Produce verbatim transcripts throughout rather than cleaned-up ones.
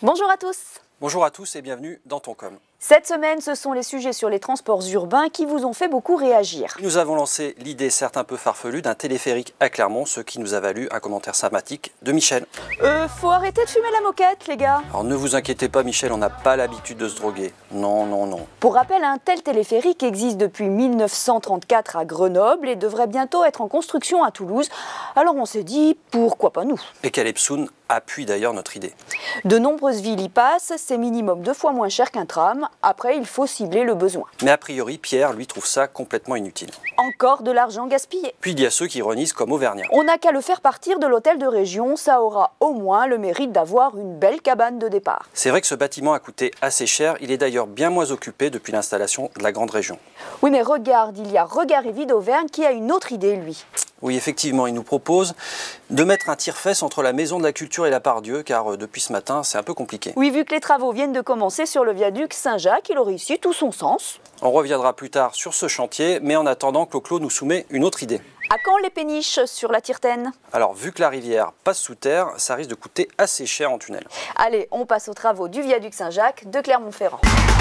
Bonjour à tous. Bonjour à tous et bienvenue dans Toncom. Cette semaine, ce sont les sujets sur les transports urbains qui vous ont fait beaucoup réagir. Nous avons lancé l'idée, certes un peu farfelue, d'un téléphérique à Clermont, ce qui nous a valu un commentaire sympathique de Michel. Euh, faut arrêter de fumer la moquette, les gars. Alors ne vous inquiétez pas Michel, on n'a pas l'habitude de se droguer. Non, non, non. Pour rappel, un tel téléphérique existe depuis mille neuf cent trente-quatre à Grenoble et devrait bientôt être en construction à Toulouse. Alors on s'est dit, pourquoi pas nous? Et Calypsoun appuie d'ailleurs notre idée. De nombreuses villes y passent, c'est minimum deux fois moins cher qu'un tram. Après, il faut cibler le besoin. Mais a priori, Pierre, lui, trouve ça complètement inutile. Encore de l'argent gaspillé. Puis il y a ceux qui renisent comme Auvergnat. On n'a qu'à le faire partir de l'hôtel de région, ça aura au moins le mérite d'avoir une belle cabane de départ. C'est vrai que ce bâtiment a coûté assez cher, il est d'ailleurs bien moins occupé depuis l'installation de la grande région. Oui, mais regarde, il y a Regard et Vie d'Auvergne qui a une autre idée, lui. Oui, effectivement, il nous propose de mettre un tire-fesse entre la Maison de la Culture et la Part-Dieu, car euh, depuis ce matin, c'est un peu compliqué. Oui, vu que les travaux viennent de commencer sur le viaduc Saint-Jacques, il aurait ici tout son sens. On reviendra plus tard sur ce chantier, mais en attendant, Clo-Clo nous soumet une autre idée. À quand les péniches sur la Tirtaine? Alors, vu que la rivière passe sous terre, ça risque de coûter assez cher en tunnel. Allez, on passe aux travaux du viaduc Saint-Jacques de Clermont-Ferrand.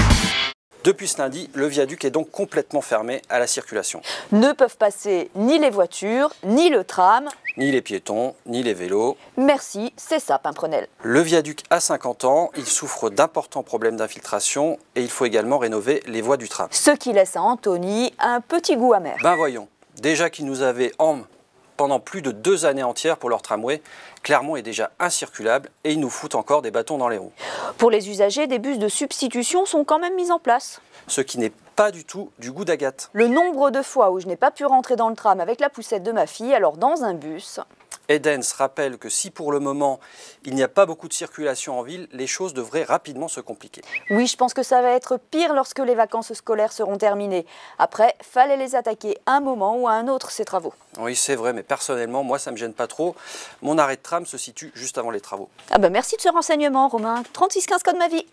Depuis ce lundi, le viaduc est donc complètement fermé à la circulation. Ne peuvent passer ni les voitures, ni le tram. Ni les piétons, ni les vélos. Merci, c'est ça, Pimprenel. Le viaduc a cinquante ans, il souffre d'importants problèmes d'infiltration et il faut également rénover les voies du tram. Ce qui laisse à Anthony un petit goût amer. Ben voyons, déjà qu'ils nous avaient en pendant plus de deux années entières pour leur tramway, Clermont est déjà incirculable et ils nous foutent encore des bâtons dans les roues. Pour les usagers, des bus de substitution sont quand même mis en place. Ce qui n'est pas du tout du goût d'Agathe. Le nombre de fois où je n'ai pas pu rentrer dans le tram avec la poussette de ma fille, alors dans un bus... Edens rappelle que si pour le moment il n'y a pas beaucoup de circulation en ville, les choses devraient rapidement se compliquer. Oui, je pense que ça va être pire lorsque les vacances scolaires seront terminées. Après, fallait les attaquer un moment ou à un autre, ces travaux. Oui, c'est vrai, mais personnellement, moi ça me gêne pas trop. Mon arrêt de tram se situe juste avant les travaux. Ah bah merci de ce renseignement, Romain. trente-six quinze code ma vie.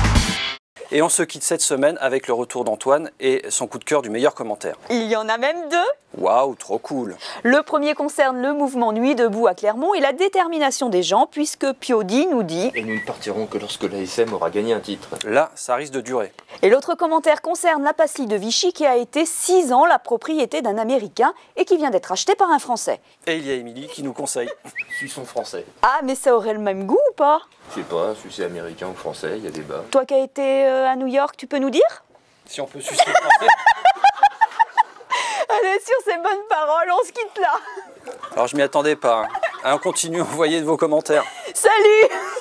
Et on se quitte cette semaine avec le retour d'Antoine et son coup de cœur du meilleur commentaire. Il y en a même deux. Waouh, trop cool. Le premier concerne le mouvement Nuit debout à Clermont et la détermination des gens, puisque Piodi nous dit... Et nous ne partirons que lorsque l'A S M aura gagné un titre. Là, ça risque de durer. Et l'autre commentaire concerne la passerie de Vichy qui a été six ans la propriété d'un Américain et qui vient d'être achetée par un Français. Et il y a Émilie qui nous conseille. Suisson français. Ah, mais ça aurait le même goût ou pas? Je sais pas, si c'est américain ou français, il y a débat. Toi qui as été euh, à New York, tu peux nous dire? Si on peut sucer le français. Allez, sur ces bonnes paroles, on se quitte là. Alors je m'y attendais pas. Hein. Alors, on continue à envoyer de vos commentaires. Salut!